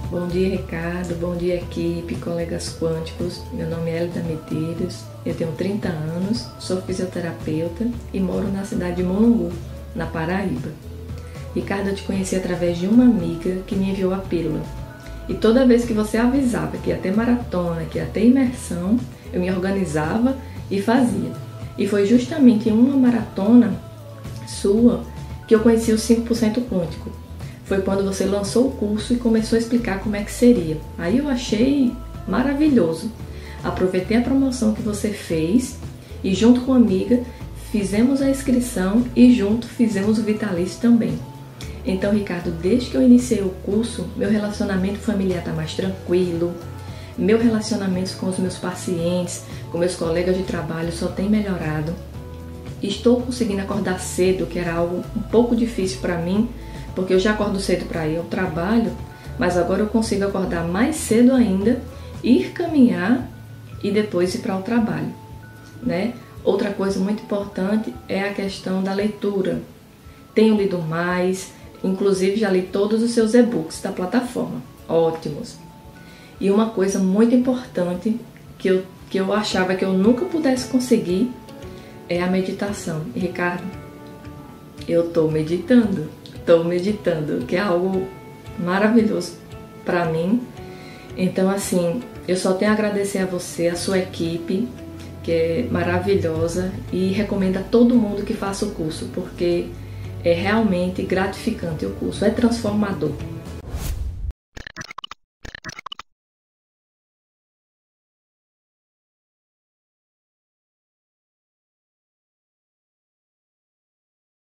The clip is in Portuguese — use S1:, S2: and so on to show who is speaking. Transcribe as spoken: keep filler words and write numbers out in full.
S1: Bom dia, Ricardo. Bom dia, equipe, colegas quânticos. Meu nome é Elida Medeiros, eu tenho trinta anos, sou fisioterapeuta e moro na cidade de Mulungu, na Paraíba. Ricardo, eu te conheci através de uma amiga que me enviou a pílula. E toda vez que você avisava que ia ter maratona, que ia ter imersão, eu me organizava e fazia. E foi justamente em uma maratona sua que eu conheci o cinco por cento Quântico. Foi quando você lançou o curso e começou a explicar como é que seria. Aí eu achei maravilhoso. Aproveitei a promoção que você fez e junto com a amiga fizemos a inscrição e junto fizemos o Vitalício também. Então, Ricardo, desde que eu iniciei o curso, meu relacionamento familiar está mais tranquilo, meu relacionamento com os meus pacientes, com meus colegas de trabalho só tem melhorado. Estou conseguindo acordar cedo, que era algo um pouco difícil para mim, porque eu já acordo cedo para ir ao trabalho, mas agora eu consigo acordar mais cedo ainda, ir caminhar e depois ir para o trabalho, né? Outra coisa muito importante é a questão da leitura. Tenho lido mais, inclusive já li todos os seus e-books da plataforma, ótimos. E uma coisa muito importante que eu, que eu achava que eu nunca pudesse conseguir é a meditação. E, Ricardo, eu estou meditando. Estou meditando, que é algo maravilhoso para mim. Então, assim, eu só tenho a agradecer a você, a sua equipe, que é maravilhosa, e recomendo a todo mundo que faça o curso, porque é realmente gratificante o curso, é transformador.